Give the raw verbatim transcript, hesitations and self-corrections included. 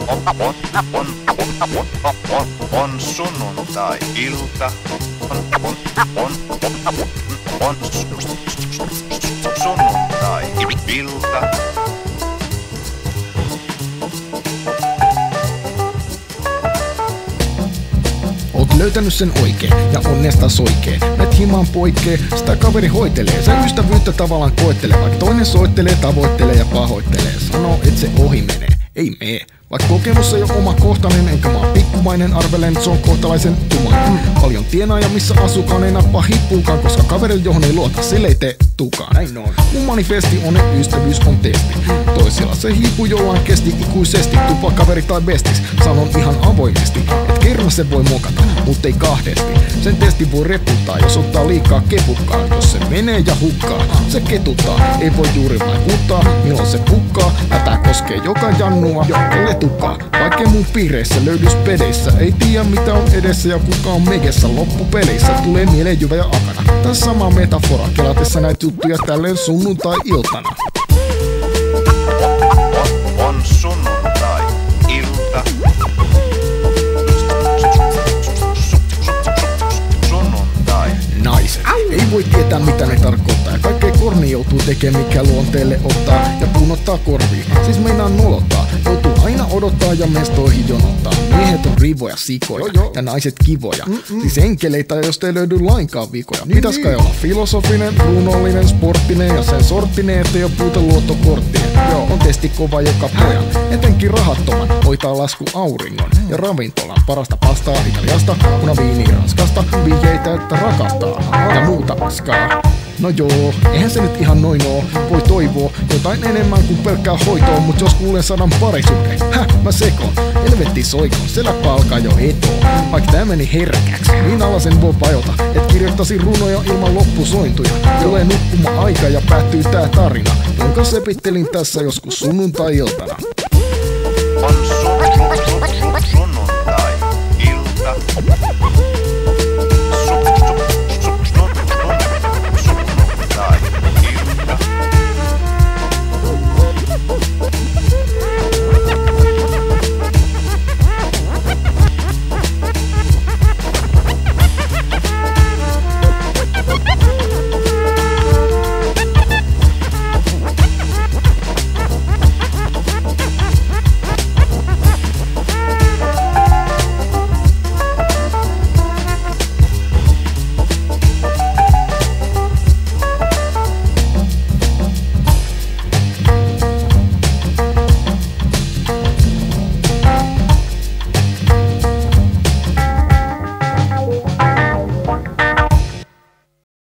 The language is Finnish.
On sunnuntai-ilta. On sunnuntai-ilta. Oot löytänyt sen oikein ja onnesta soikeen. Met himaan poikkee, sitä kaveri hoitelee. Sen ystävyyttä tavallaan koettelee, vaikka toinen soittelee, tavoittelee ja pahoittelee. Sanoo, et se ohi menee, ei mee. Vaikka kokemus ei oo omakohtainen, enkä mä oon pikkumainen, arvelen, se on kohtalaisen tumainen. Paljon tienaaja, missä asukaan, ei nappaa hippuukaan, koska kaverilla johon ei luota, sille ei tee tukaan. Näin on. Mun manifesti on, että ystävyys on testi. Toisilla se hiipu jollain kesti ikuisesti, tupa kaveri tai bestis. Sanon ihan avoimesti, et kerran se voi mokata, mut ei kahdesti. Sen testi voi reputtaa, jos ottaa liikaa kepukkaan. Jos se menee ja hukkaa, se ketuttaa. Ei voi juuri vaikuttaa, milloin se pukkaa. Hätää koskee joka jannua, joka letukkaa. Vaikkei mun piireissä löydys pedeissä, ei tiedä mitä on edessä ja kuka on megessä. Loppupeleissä tulee mieleen Jyvä ja Akana. Tää sama metafora, kelatessa näitä juttuja tälleen sunnuntai-iltana. On sunnuntai-ilta. Sunnuntai. Naiset ei voi tietää mitä ne tarkoittaa, ja kaikkei korni joutuu tekemään mikä luonteelle ottaa ja punottaa korviin. Siis meinaa nolottaa, joutuu aina odottaa ja mestoihin jonottaa. Miehet on rivoja sikoja jo, jo. Ja naiset kivoja. Mm-mm. Siis enkeleitä, jos ei löydy lainkaan vikoja. Niin, pitäis kai olla filosofinen, runollinen, sporttinen ja sen sorttinen, ettei oo puuta luottokorttien. Joo, on testi kova joka pojan. Etenkin rahattoman hoitaa lasku auringon ja ravintolan. Parasta pastaa Italiasta, punaviini Ranskasta, vihjeitä että rakastaa ja muuta paskaa. No joo, eihän se nyt ihan noin oo. Voi toivoa jotain enemmän kuin pelkkää hoitoa, mut jos kuulen sanan parisuhde, häh, mä sekon. Helvetti soikon, se läppä alkaa jo hetoa. Vaikka tää meni herkäks, niin alasen voi vajota, et kirjoittaisin runoja ilman loppusointuja. Tulee nukkuma aika ja päättyy tää tarina, jonka sepittelin tässä joskus sunnuntai-iltana.